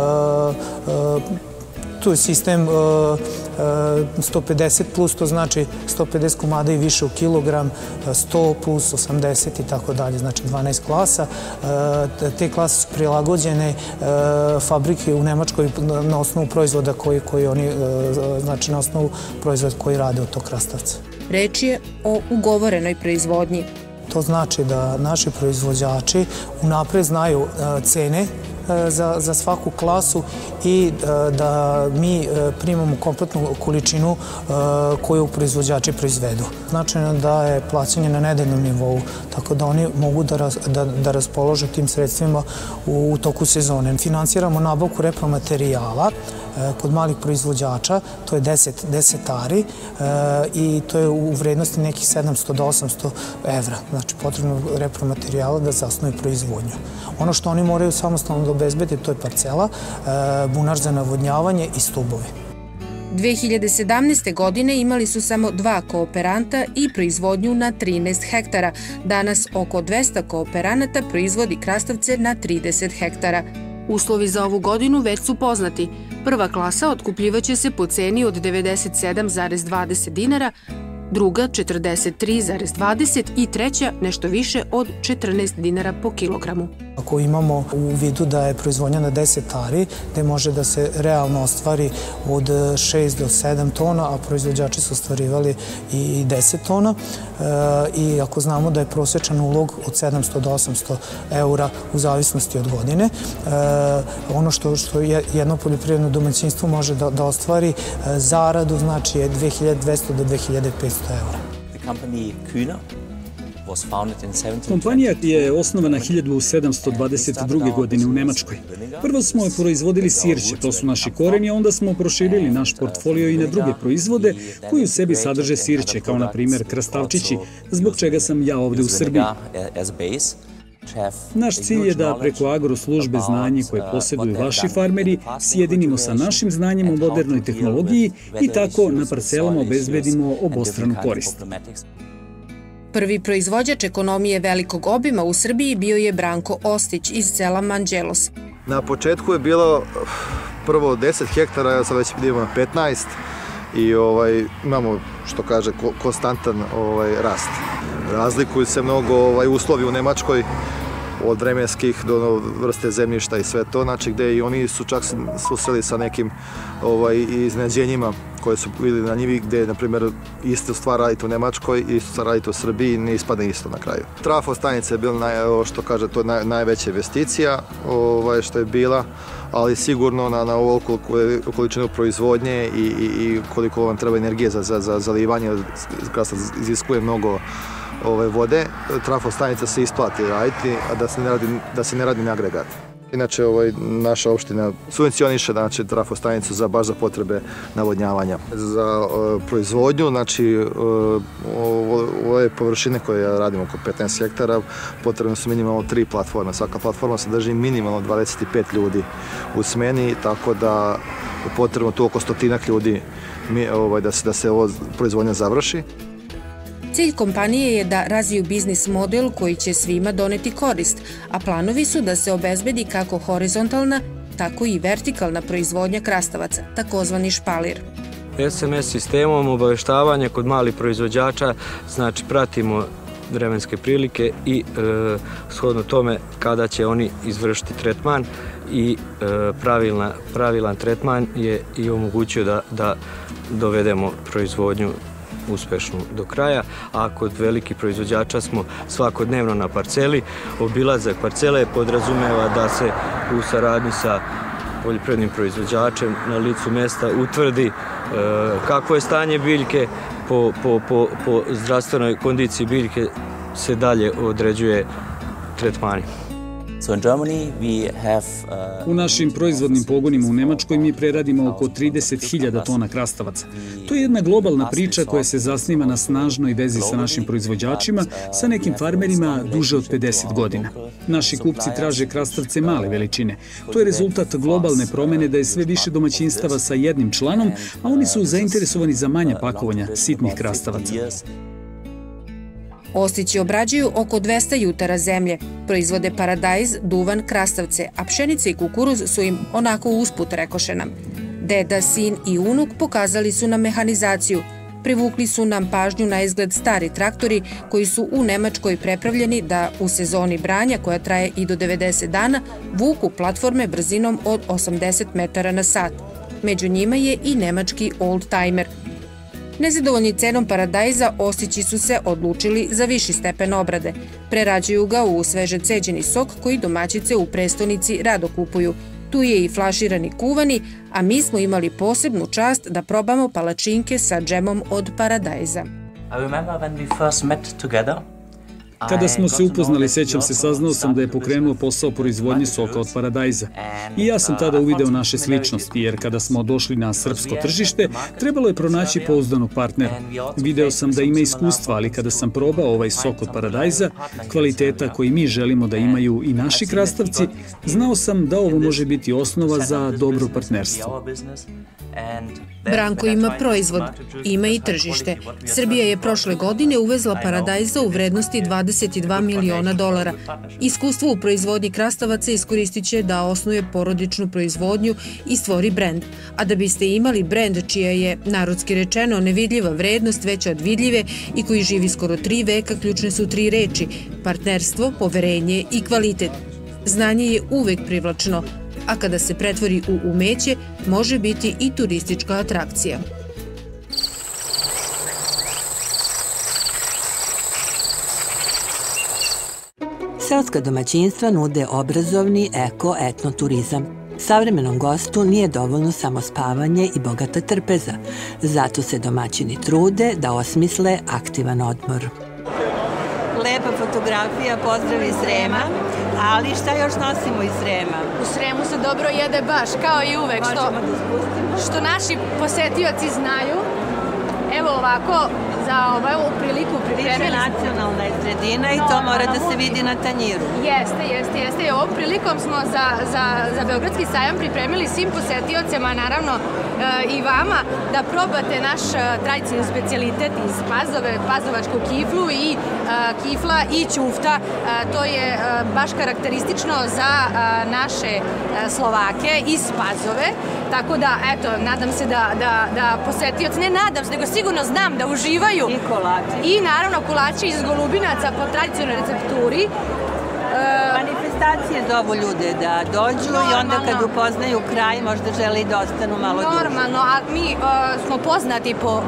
Tu je sistem sto pedeset plus, to znači sto pedeset komada i više u kilogram, sto plus osamdeset i tako dalje, znači dvanaest klasa. Te klase su prilagođene fabrike u Nemačkoj na osnovu proizvoda koji, koji oni, znači na osnovu proizvoda koji rade od tog krastavca. Reč je o ugovorenoj proizvodnji. To znači da naši proizvođači unapred znaju cene Za, za svaku klasu i da mi primamo kompletnu količinu koju proizvođači proizvedu. Značajno da je plaćanje na nedeljnom nivou, tako da oni mogu da, raz, da, da raspolože tim sredstvima u, u toku sezone. Finansiramo nabavku repromaterijala kod malih proizvođača, to je deset, deset ari i to je u vrednosti nekih sedamsto do osamsto evra. Znači, potrebno repromaterijala da zasnuju proizvodnju. Ono što oni moraju samostalno da obezbede, to je parcela, bunar za navodnjavanje i stubovi. dve hiljade sedamnaeste. godine imali su samo dva kooperanta i proizvodnju na trinaest hektara. Danas oko dvesta kooperanata proizvodi krastavce na trideset hektara. Uslovi za ovu godinu već su poznati. Prva klasa otkupljivaće se po ceni od devedeset sedam zarez dvadeset dinara, druga četrdeset tri zarez dvadeset i treća nešto više od četrnaest dinara po kilogramu. Ako imamo u vidu da je proizvodnja na deset ari, gde može da se realno ostvari od šest do sedam tona, a proizvođači su ostvarivali i deset tona, i ako znamo da je prosječan ulog od sedamsto do osamsto eura u zavisnosti od godine, ono što jedno poljoprivredno domaćinstvo može da ostvari zaradu, znači je dve hiljade dvesta do dve hiljade petsto eura. Kompanija je osnovana hiljadu sedamsto dvadeset druge. godine u Nemačkoj. Prvo smo proizvodili sirće, to su naši koreni, a onda smo proširili naš portfolio i na druge proizvode koji u sebi sadrže sirće, kao na primjer krastavčići, zbog čega sam ja ovde u Srbiji. Naš cilj je da preko agroslužbe znanje koje posjeduju vaši farmeri sjedinimo sa našim znanjem o modernoj tehnologiji i tako na parcelama obezbedimo obostranu korist. Prvi proizvođač ekonomije velikog obima u Srbiji bio je Branko Ostić iz sela Manđelos. Na početku je bilo prvo deset hektara, ja sad već idemo na petnaest i imamo, što kaže, konstantan rast. Razlikuju se mnogo uslovi u Nemačkoj, od vremenskih do vrste zemljišta i sve to, znači gde i oni su čak susreli sa nekim iznenađenjima koje su bili na njivi, gde, na primjer, isto stvar radite u Nemačkoj, isto stvar radite u Srbiji, ne ispadne isto na kraju. Trafo stanica je bila, što kaže, to je najveća investicija što je bila, ali sigurno na ovu količinu proizvodnje i koliko vam treba energije za zalivanje, iziskuje mnogo vode, trafo stanica se isplati raditi, a da se ne radi na agregat. Inače, naša opština subvencioniše trafo stanicu za baš za potrebe navodnjavanja. Za proizvodnju, znači, ove površine koje radimo oko petnaest hektara, potrebno su minimalno tri platforme. Svaka platforma sadrži minimalno dvadeset pet ljudi u smeni, tako da je potrebno tu oko stotinak ljudi da se ova proizvodnja završi. Cilj kompanije je da razviju biznis model koji će svima doneti korist, a planovi su da se obezbedi kako horizontalna, tako i vertikalna proizvodnja krastavaca, takozvani špalir. S M S sistemom obaveštavanja kod malih proizvođača, znači pratimo vremenske prilike i shodno tome kada će oni izvršiti tretman i pravilan tretman je i omogućio da dovedemo proizvodnju uspešnu do kraja, a kod velikih proizvođača smo svakodnevno na parceli. Obilazak parcele podrazumeva da se u saradnji sa poljoprivrednim proizvođačem na licu mesta utvrdi kako je stanje biljke, po zdravstvenoj kondiciji biljke se dalje određuje tretmani. U našim proizvodnim pogonima u Nemačkoj mi preradimo oko trideset hiljada tona krastavaca. To je jedna globalna priča koja se zasniva na snažnoj vezi sa našim proizvođačima, sa nekim farmerima duže od pedeset godina. Naši kupci traže krastavce male veličine. To je rezultat globalne promene da je sve više domaćinstava sa jednim članom, a oni su zainteresovani za manja pakovanja sitnih krastavaca. Ostići obrađuju oko dvesta jutara zemlje, proizvode paradajz, duvan, krastavce, a pšenica i kukuruz su im onako usput, rekoše nam. Deda, sin i unuk pokazali su nam mehanizaciju. Privukli su nam pažnju na izgled stari traktori koji su u Nemačkoj prepravljeni da u sezoni branja, koja traje i do devedeset dana, vuku platforme brzinom od osamdeset metara na sat. Među njima je i nemački oldtimer. Nezadovoljni cenom paradajza, Ostići su se odlučili za viši stepen obrade. Prerađuju ga u sveže ceđeni sok koji domaćice u prestonici rado kupuju. Tu je i flaširani kuvani, a mi smo imali posebnu čast da probamo palačinke sa džemom od paradajza. Kada smo se upoznali, sećam se, saznao sam da je pokrenuo posao proizvodnje soka od paradajza. I ja sam tada uvideo naše sličnosti, jer kada smo došli na srpsko tržište, trebalo je pronaći pouzdanog partnera. Video sam da ima iskustva, ali kada sam probao ovaj sok od paradajza, kvaliteta koji mi želimo da imaju i naši krastavci, znao sam da ovo može biti osnova za dobro partnerstvo. Branko ima proizvod, ima i tržište. Srbija je prošle godine uvezla paradajza u vrednosti dvadeset dvadeset dva miliona dolara. Iskustvo u proizvodnji krastavaca iskoristit će da osnuje porodičnu proizvodnju i stvori brend. A da biste imali brend čija je, narodski rečeno, nevidljiva vrednost veća od vidljive i koji živi skoro tri veka, ključne su tri reči: partnerstvo, poverenje i kvalitet. Znanje je uvek privlačno, a kada se pretvori u umeće, može biti i turistička atrakcija. Seoska domaćinstva nude obrazovni eko-etnoturizam. Savremenom gostu nije dovoljno samo spavanje i bogata trpeza, zato se domaćini trude da osmisle aktivan odmor. Lepa fotografija, pozdrav iz Srema, ali šta još nosimo iz Srema? U Sremu se dobro jede baš, kao i uvek, što, što naši posetioci znaju. Evo ovako, za ovu priliku pripremili... Više nacionalna je sredina i to mora da se vidi na tanjiru. Jeste, jeste, jeste. I ovom prilikom smo za, za, za Beogradski sajam pripremili svim posetiocima, naravno i vama, da probate naš tradicionalni specijalitet iz Pazove, pazovačku kiflu i kifla i ćufta. To je baš karakteristično za naše Slovake iz Pazove. Tako da, eto, nadam se da, da, da posetioci, ne nadam se, nego sigurno znam da uživaju. I kolači. I naravno kolači iz golubinaca po tradicionalnoj recepturi. Manifestacije zovu ljude da dođu i onda kad upoznaju kraj možda žele i da ostanu malo duže. Normalno, a mi smo poznati po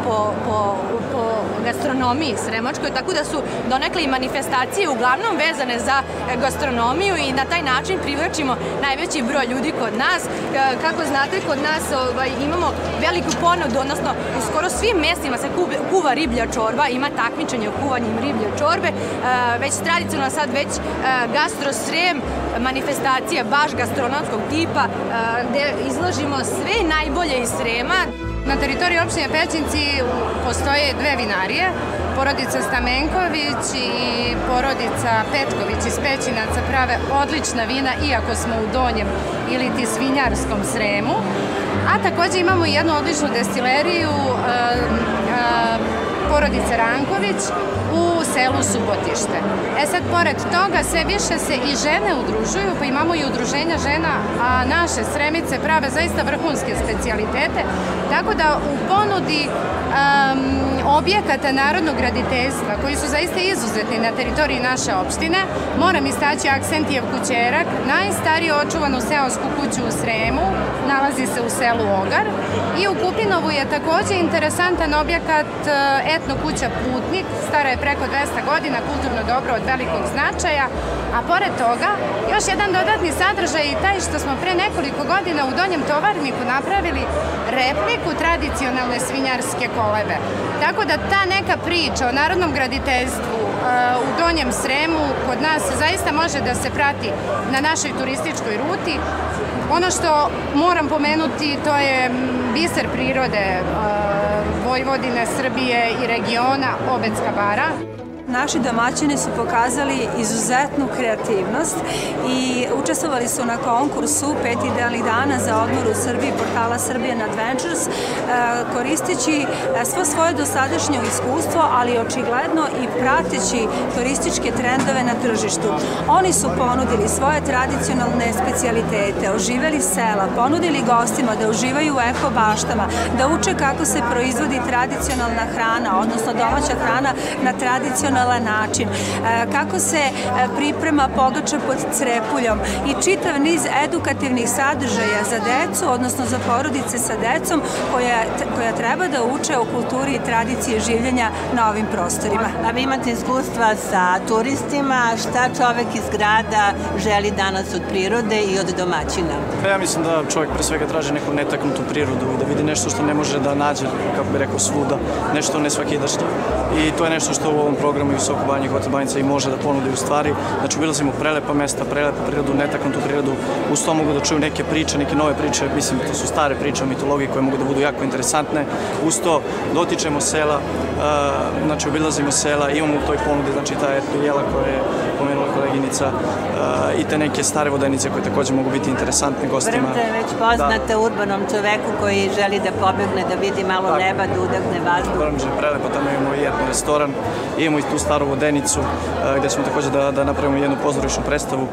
gastronomiji sremačkoj, tako da su donekle i manifestacije uglavnom vezane za gastronomiju i na taj način privlačimo najveći broj ljudi kod nas. Kako znate, kod nas imamo veliku ponudu, odnosno u skoro svim mestima se kuva riblja čorba, ima takmičenje o kuvanjem riblje čorbe, već tradicionalno sad već Gastro Srem, manifestacija baš gastronomskog tipa, gde izložimo sve najbolje iz Srema. Na teritoriji opštine Pećinci postoje dve vinarije, porodica Stamenković i porodica Petković iz Pećinaca prave odlična vina, iako smo u Donjem ili ti Svinjarskom Sremu. A takođe imamo i jednu odličnu destileriju porodice Ranković u selu Subotište. E sad, pored toga, sve više se i žene udružuju, pa imamo i udruženja žena, a naše Sremice prave zaista vrhunske specijalitete, tako da u ponudi objekata narodnog graditeljstva, koji su zaista izuzetni na teritoriji naše opštine, moram istaći Aksentijev kućerak, najstariju očuvanu seosku kuću u Sremu, nalazi se u selu Ogar, i u Kupinovu je takođe interesantan objekat etno kuća Putnik, stara je preko dvesta godina, kulturno dobro od velikog značaja, a pored toga još jedan dodatni sadržaj je taj što smo pre nekoliko godina u Donjem Tovarniku napravili repliku tradicionalne svinjarske kolebe. Tako da ta neka priča o narodnom graditeljstvu u Donjem Sremu kod nas zaista može da se prati na našoj turističkoj ruti. Ono što moram pomenuti, to je biser prirode Vojvodine, Srbije i regiona Obedska bara. Naši domaćini su pokazali izuzetnu kreativnost i učestvovali su na konkursu pet idealnih dana za odmor u Srbiji portala Serbian Adventures, koristeći svo svoje dosadašnje iskustvo, ali očigledno i prateći turističke trendove na tržištu. Oni su ponudili svoje tradicionalne specijalitete, oživeli sela, ponudili gostima da uživaju u eko baštama, da uče kako se proizvodi tradicionalna hrana, odnosno domaća hrana na tradicionalna način, kako se priprema pogača pod crepuljom i čitav niz edukativnih sadržaja za decu, odnosno za porodice sa decom koja treba da uče o kulturi i tradiciji življenja na ovim prostorima. A vi imate iskustva sa turistima, šta čovek iz grada želi danas od prirode i od domaćina? Ja mislim da čovek pre svega traži neku netaknutu prirodu i da vidi nešto što ne može da nađe, kako bi rekao, svuda, nešto nesvakidašnje. I to je nešto što u ovom programu i u Soko Banji i Hotel Banjica i može da ponudi u stvari. Znači, obilazimo prelepa mesta, prelepu prirodu, netaknutu prirodu, uz to mogu da čuju neke priče, neke nove priče, mislim, to su stare priče o mitologiji koje mogu da budu jako interesantne. Uz to dotičemo sela, znači, obilazimo sela, imamo u toj ponudi, znači, ta etno jela koja je pomenula koleginica, i te neke stare vodenice koje takođe mogu biti interesantne gostima. Vrmta je već poznata urbanom čoveku koji želi da pobegne, da vidi malo neba, da udahne vazduh. Vrmđa je prelepa, tamo imamo i jedan restoran, imamo i tu staru vodenicu gde ćemo takođe da napravimo jednu pozorišnu predstavu.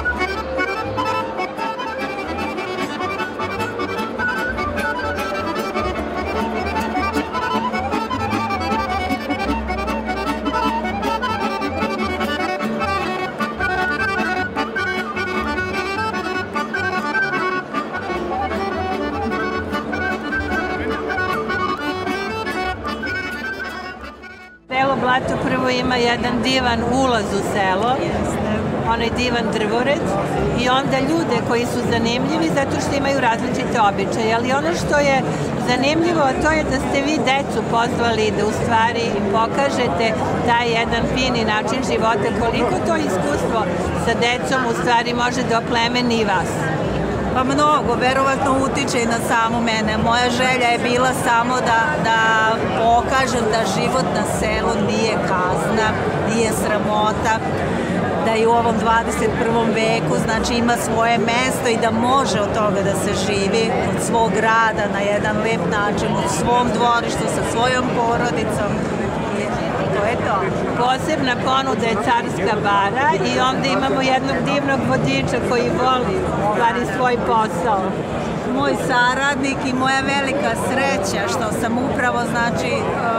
Selo Blato prvo ima jedan divan ulaz u selo, onaj divan drvored, i onda ljude koji su zanimljivi zato što imaju različite običaje. Ali ono što je zanimljivo, to je da ste vi decu pozvali da u stvari pokažete taj jedan fini način života, koliko to iskustvo sa decom u stvari može da oplemeni i vas. Pa mnogo, verovatno utiče i na samu mene. Moja želja je bila samo da, da pokažem da život na selu nije kazna, nije sramota, da i u ovom dvadeset prvom veku znači ima svoje mesto i da može od toga da se živi od svog rada na jedan lep način, u svom dvorištu, sa svojom porodicom. To je to. Posebna ponuda je Carska bara i onda imamo jednog divnog vodiča koji voli stvari svoj posao. Moj saradnik i moja velika sreća što sam upravo, znači,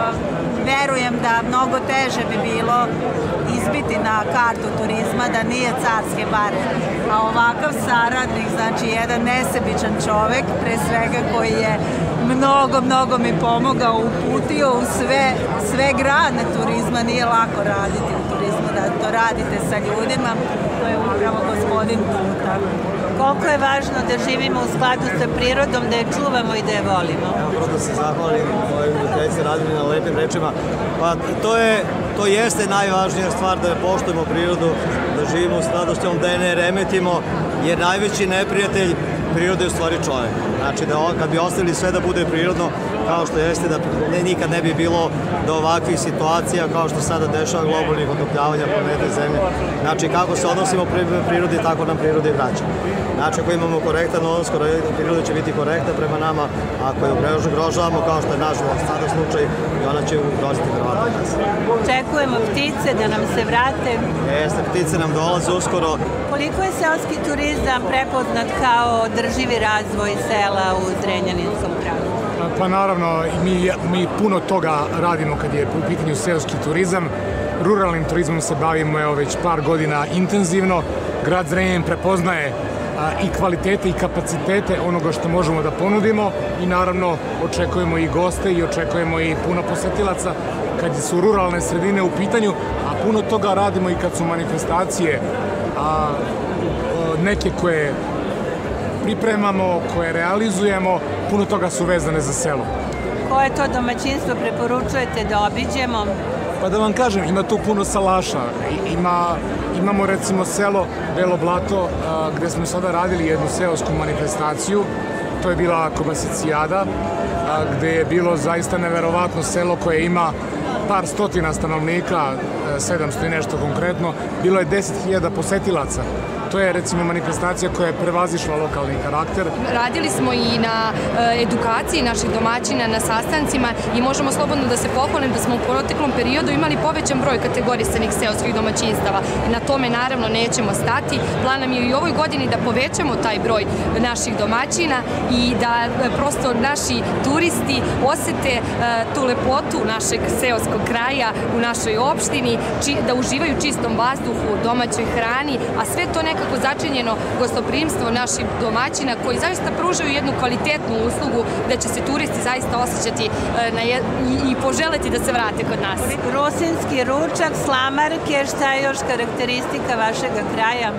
verujem da mnogo teže bi bilo izbiti na kartu turizma da nije Carske bare. A ovakav saradnik, znači jedan nesebičan čovek, pre svega koji je mnogo, mnogo mi pomogao, uputio u sve, sve grane turizma. Nije lako raditi u turizmu, da to radite sa ljudima, to je upravo gospodin Tuta. Koliko je važno da živimo u skladu sa prirodom, da je čuvamo i da je volimo? Prvo da se zahvalim ovim ljudeci radili na lepim rečima. Pa to je, to jeste najvažnija stvar, da poštujemo prirodu, da živimo u skladu s njom, da je ne remetimo, jer najveći neprijatelj prirode je u stvari čovjek. Znači da kad bi ostavili sve da bude prirodno, kao što jeste, da ne, nikad ne bi bilo do ovakvih situacija kao što sada dešava, globalnih otopljavanja planete Zemlje. Znači kako se odnosimo prema prirodi, tako nam priroda i vraća. Znači ako imamo korektan odnos, priroda će biti korektna prema nama, ako je ugrožavamo kao što je naš sada slučaj, i ona će ugroziti verovatno nas. Očekujemo ptice da nam se vrate. Jeste, ptice nam dolaze uskoro. Koliko je seoski turizam prepoznat kao održivi razvoj sela u Zrenjaninskom kraju? Pa naravno, mi, mi puno toga radimo kad je u pitanju seoski turizam. Ruralnim turizmom se bavimo evo, već par godina intenzivno. Grad Zrenjanin prepoznaje a, i kvalitete i kapacitete onoga što možemo da ponudimo i naravno očekujemo i goste i očekujemo i puno posetilaca kad su ruralne sredine u pitanju, a puno toga radimo i kad su manifestacije, a, neke koje pripremamo, koje realizujemo, puno toga su vezane za selo. Koje to domaćinstvo preporučujete da obiđemo? Pa da vam kažem, ima tu puno salaša. Ima, imamo recimo selo Belo Blato, a, gde smo sada radili jednu seosku manifestaciju. To je bila Kobasicijada, a, gde je bilo zaista neverovatno selo koje ima par stotina stanovnika, sedamsto i nešto konkretno. Bilo je deset hiljada posetilaca. To je recimo manifestacija koja je prevazišla lokalni karakter. Radili smo i na edukaciji naših domaćina, na sastancima i možemo slobodno da se pohvalim da smo u proteklom periodu imali povećan broj kategorisanih seoskih domaćinstava. Na tome naravno nećemo stati. Plan nam je i u ovoj godini da povećamo taj broj naših domaćina i da prosto naši turisti osete tu lepotu našeg seoskog kraja u našoj opštini, da uživaju čistom vazduhu, domaćoj hrani, a sve to nekako nekako začinjeno gostoprimstvo naših domaćina koji zaista pružaju jednu kvalitetnu uslugu da će se turisti zaista osjećati na jed... i, i poželeti da se vrate kod nas. Rusinski ručak, slamarke, šta je još karakteristika vašeg kraja?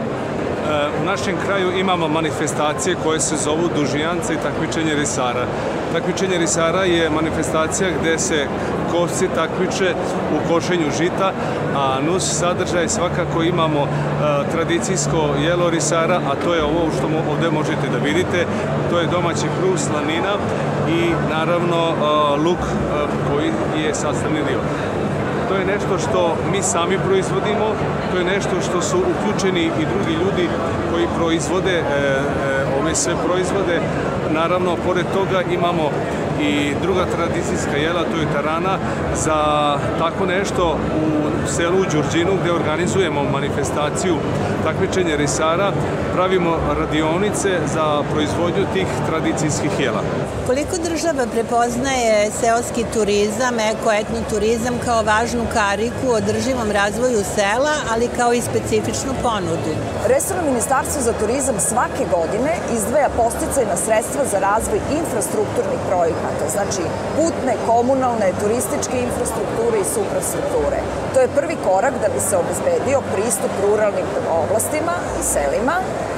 U našem kraju imamo manifestacije koje se zovu Dužijanca i takmičenje risara. Takmičenje risara je manifestacija gde se košci takmiče u košenju žita, a nus sadržaj svakako imamo tradicijsko jelo risara, a to je ovo što ovde možete da vidite. To je domaći kruh, slanina i naravno luk koji je sastavni dio. To je nešto što mi sami proizvodimo, to je nešto što su uključeni i drugi ljudi koji proizvode e, e, ove sve proizvode. Naravno, pored toga imamo i druga tradicijska jela, to je tarana. Za tako nešto u selu Đurđinu, gde organizujemo manifestaciju takmičenja risara, pravimo radionice za proizvodnju tih tradicijskih jela. Koliko država prepoznaje seoski turizam, eko-etnoturizam kao važnu kariku u održivom razvoju sela, ali kao i specifičnu ponudu? Resorno ministarstvo za turizam svake godine izdvaja podsticajna sredstva za razvoj infrastrukturnih projekata, znači putne, komunalne, turističke infrastrukture i suprastrukture. To je prvi korak da bi se obezbedio pristup ruralnim oblastima i selima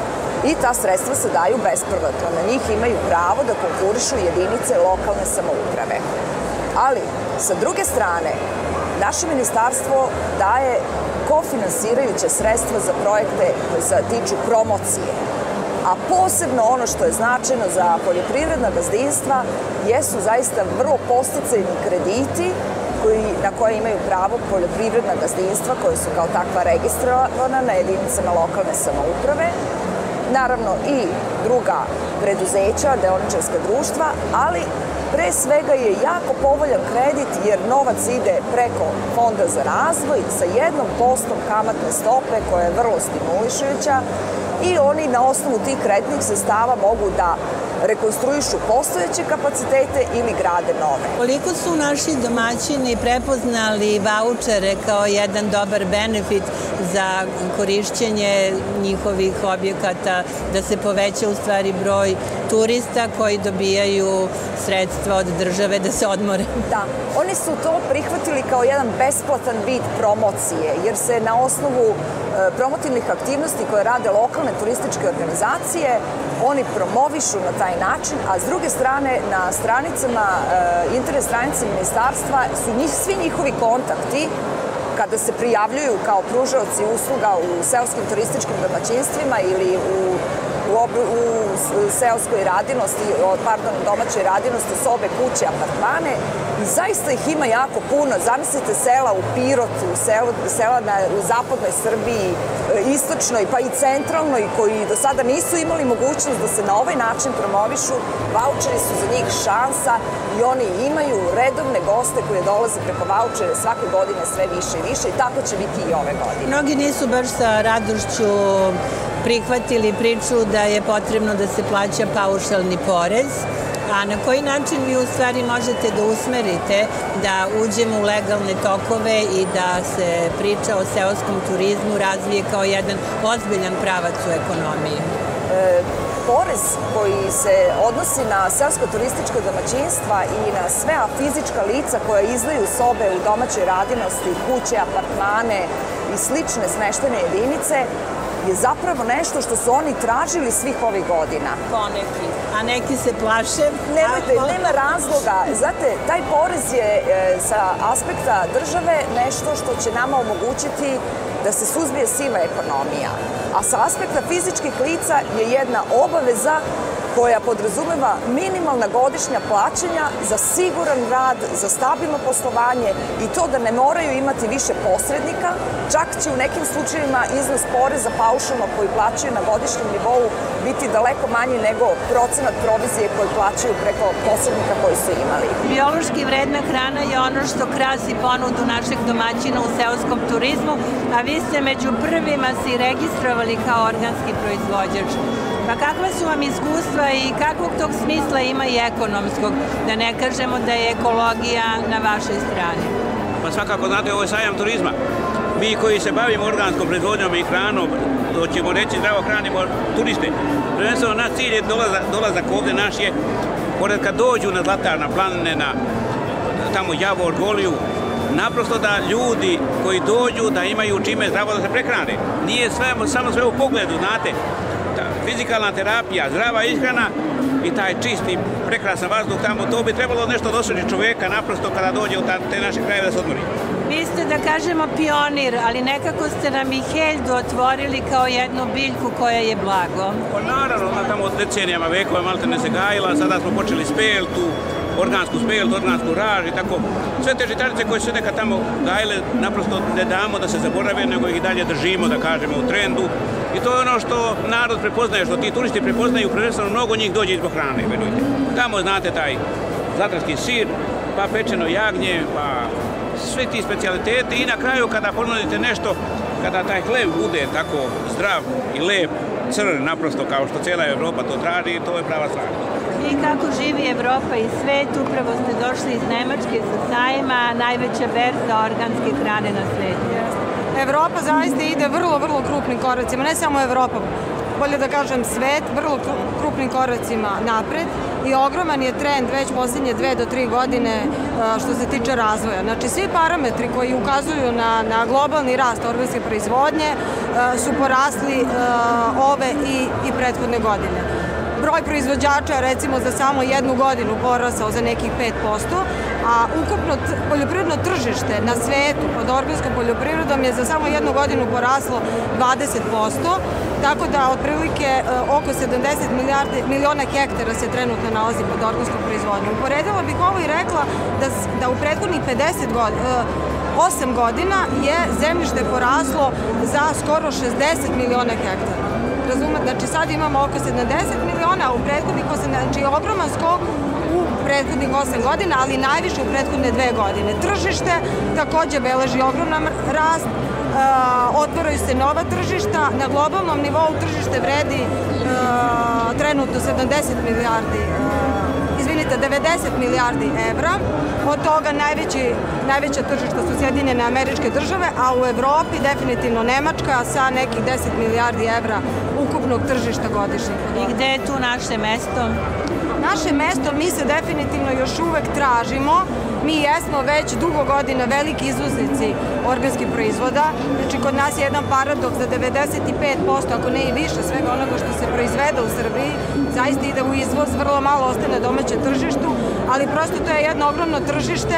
i ta sredstva se daju bespovratno. Na njih imaju pravo da konkurišu jedinice lokalne samouprave. Ali, sa druge strane, naše ministarstvo daje kofinansirajuće sredstva za projekte koji se tiču promocije. A posebno ono što je značajno za poljoprivredna gazdinstva jesu zaista vrlo podsticajni krediti koji, na koje imaju pravo poljoprivredna gazdinstva koje su kao takva registrovana na jedinicama lokalne samouprave, naravno i druga preduzeća, deoničarska društva, ali pre svega je jako povoljan kredit jer novac ide preko Fonda za razvoj sa jednom postom kamatne stope koja je vrlo stimulišujuća i oni na osnovu tih kreditnih sredstava mogu da rekonstruišu postojeće kapacitete ili grade nove. Koliko su naši domaćini prepoznali vaučere kao jedan dobar benefit za korišćenje njihovih objekata, da se poveća u stvari broj turista koji dobijaju sredstva od države da se odmore? Da, oni su to prihvatili kao jedan besplatan vid promocije, jer se na osnovu promotivnih aktivnosti koje rade lokalne turističke organizacije, oni promovišu na taj način, a s druge strane na stranicama, internet stranice ministarstva su svi njihovi kontakti kada se prijavljuju kao pružaoci usluga u seoskim turističkim domaćinstvima ili u u seoskoj radinosti, pardon, domaćoj radinosti, sobe, kuće, apartmane i zaista ih ima jako puno. Zamislite sela u Pirotu, sela u zapadnoj Srbiji, istočnoj pa i centralnoj koji do sada nisu imali mogućnost da se na ovaj način promovišu. Vaučeri su za njih šansa i oni imaju redovne goste koje dolaze preko vaučere svake godine sve više i više i tako će biti i ove godine. Mnogi nisu baš sa radošću prihvatili priču da je potrebno da se plaća paušalni porez, a na koji način vi u stvari možete da usmerite da uđemo u legalne tokove i da se priča o seoskom turizmu razvije kao jedan ozbiljan pravac u ekonomiji? E, porez koji se odnosi na seosko-turističko domaćinstva i na sve fizička lica koja izdaju sobe u domaćoj radinosti, kuće, apartmane i slične smeštene jedinice, je zapravo nešto što su oni tražili svih ovih godina. Poneki, a neki se plaše. Nemojte, nema razloga. Znate, taj porez je sa aspekta države nešto što će nama omogućiti da se suzbije siva ekonomija. A sa aspekta fizičkih lica je jedna obaveza koja podrazumeva minimalna godišnja plaćanja za siguran rad, za stabilno poslovanje i to da ne moraju imati više posrednika, čak će u nekim slučajevima iznos poreza paušalno koji plaćaju na godišnjem nivou biti daleko manji nego procenat provizije koji plaćaju preko posrednika koji su imali. Biološki vredna hrana je ono što krasi ponudu našeg domaćina u seoskom turizmu, a vi ste među prvima se registrovali kao organski proizvođač. Pa kakva su vam iskustva i kakvog tog smisla ima i ekonomskog, da ne kažemo da je ekologija na vašoj strani? Pa svakako, znate, ovo je sajam turizma. Mi koji se bavimo organskom proizvodnjom i hranom, ćemo reći zdravo hranimo turiste. Prvenstveno naš cilj je dolazak, dolazak ovde naš je, pored kad dođu na Zlatar, na planine, na tamo Javor, Goliju, naprosto da ljudi koji dođu da imaju čime zdravo da se prehrane. Nije sve, samo sve u pogledu, znate, fizikalna terapija, zdrava ishrana i taj čisti, prekrasan vazduh tamo, to bi trebalo nešto dosudi čoveka naprosto kada dođe u te naše krajeve da se odmori. Vi ste, da kažemo, pionir, ali nekako ste nam i Heljdu otvorili kao jednu biljku koja je blago. Naravno, ona tamo od decenijama, vekova malte ne se gajila, sada smo počeli speltu, organsku speltu, organsku raž i tako. Sve te žitarice koje su nekad tamo gajile, naprosto ne damo da se zaborave, nego ih dalje držimo, da kažemo, u trendu. I to je ono što narod prepoznaje, što ti turisti prepoznaju, prvenstveno mnogo njih dođe izbog hrane, verujte. Tamo znate taj zlatarski sir, pa pečeno jagnje, pa sve ti specijalitete i na kraju kada ponudite nešto, kada taj hleb bude tako zdrav i lep, crn, naprosto kao što cijela Evropa to traži, to je prava stvar. I kako živi Evropa i svet, upravo ste došli iz Nemačke sa sajma, najveća berza organske hrane na svetu. Evropa zaista ide vrlo, vrlo krupnim koracima, ne samo Evropa, bolje da kažem svet, vrlo krupnim koracima napred i ogroman je trend već posljednje dve do tri godine što se tiče razvoja. Znači, svi parametri koji ukazuju na, na globalni rast organske proizvodnje su porasli ove i, i prethodne godine. Broj proizvođača recimo za samo jednu godinu porasao za nekih pet posto, a ukupno poljoprivredno tržište na svetu pod organskom poljoprivredom je za samo jednu godinu poraslo dvadeset posto, tako da otprilike oko sedamdeset miliona hektara se trenutno nalazi pod organskom proizvodnjom. Uporedila bih ovo i rekla da, da u prethodnih pedeset godina, osam godina je zemljište poraslo za skoro šezdeset miliona hektara. Razumete, znači sad imamo oko sedamdeset miliona, a u prethodnih osam, znači ogroman skok u prethodnih osam godina, ali najviše u prethodne dve godine. Tržište takođe beleži ogroman rast, otvaraju se nova tržišta, na globalnom nivou tržište vredi trenutno sedamdeset milijardi, izvinite, devedeset milijardi evra, od toga najveći, najveća tržišta su Sjedinjene Američke Države, a u Evropi definitivno Nemačka sa nekih deset milijardi evra ukupnog tržišta godišnjeg. I gde je tu naše mesto? Naše mesto, mi se definitivno još uvek tražimo. Mi jesmo već dugo godina veliki izvoznici organskih proizvoda. Znači, kod nas je jedan paradoks za devedeset pet posto, ako ne i više, svega onoga što se proizvede u Srbiji, zaista ide u izvoz, vrlo malo ostaje na domaćem tržištu, ali prosto to je jedno ogromno tržište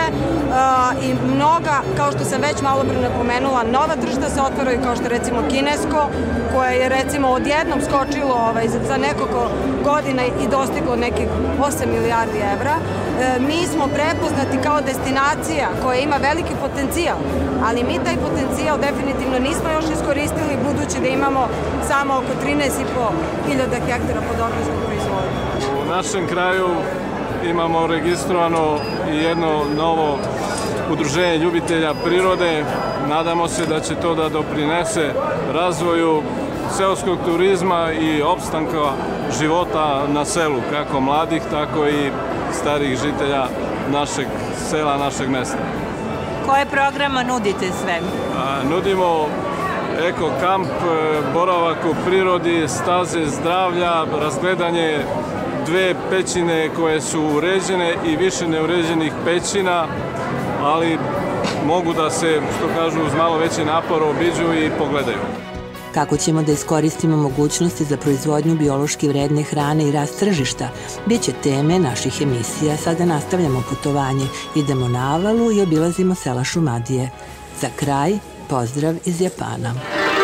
i mnoga, kao što sam već malo pre napomenula, nova tržišta se otvaraju, kao što recimo kinesko, koje je recimo odjednom skočilo za nekoliko godina i dostiglo nekih osam milijardi evra. Mi smo prepoznati kao destinacija koja ima veliki potencijal, ali mi taj potencijal definitivno nismo još iskoristili, budući da imamo samo oko trinaest i po hiljada hektara pod organskom proizvodnjom. U našem kraju imamo registrovano i jedno novo udruženje ljubitelja prirode. Nadamo se da će to da doprinese razvoju seoskog turizma i opstanka života na selu, kako mladih, tako i starih žitelja našeg sela, našeg mesta. Koje programa nudite sve? Nudimo eko kamp, boravak u prirodi, staze zdravlja, razgledanje dve pećine koje su uređene i više neuređenih pećina, ali mogu da se, što kažu, uz malo veći napor obiđu i pogledaju. Kako ćemo da iskoristimo mogućnosti za proizvodnju biološki vredne hrane i rast tržišta, bit će teme naših emisija. Sada nastavljamo putovanje, idemo na Avalu i obilazimo sela Šumadije. Za kraj, pozdrav iz Japana.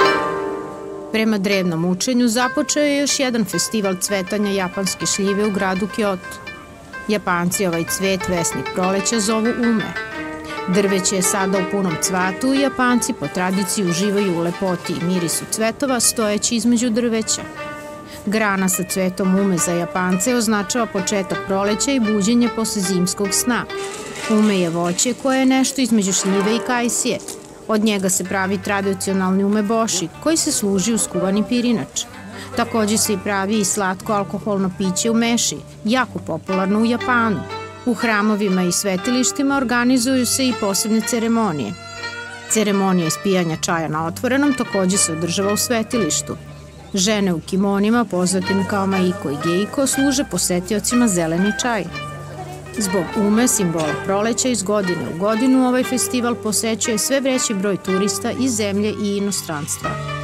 Prema drevnom učenju započeo je još jedan festival cvetanja japanske šljive u gradu Kyoto. Japanci ovaj cvet, vesnik proleća, zovu ume. Drveće je sada u punom cvatu i Japanci po tradiciji uživaju u lepoti i mirisu cvetova stojeći između drveća. Grana sa cvetom ume za Japance označava početak proleća i buđenje posle zimskog sna. Ume je voće koje je nešto između šljive i kajsije. Od njega se pravi tradicionalni umeboshi koji se služi u skuvani pirinač. Takođe se i pravi i slatko alkoholno piće u meši, jako popularno u Japanu. U hramovima i svetilištima organizuju se i posebne ceremonije. Ceremonija ispijanja čaja na otvorenom takođe se održava u svetilištu. Žene u kimonima, poznatim kao maiko i geiko, služe posetiocima zeleni čaj. Zbog ume, simbola proleća, iz godine u godinu ovaj festival posećuje sve veći broj turista iz zemlje i inostranstva.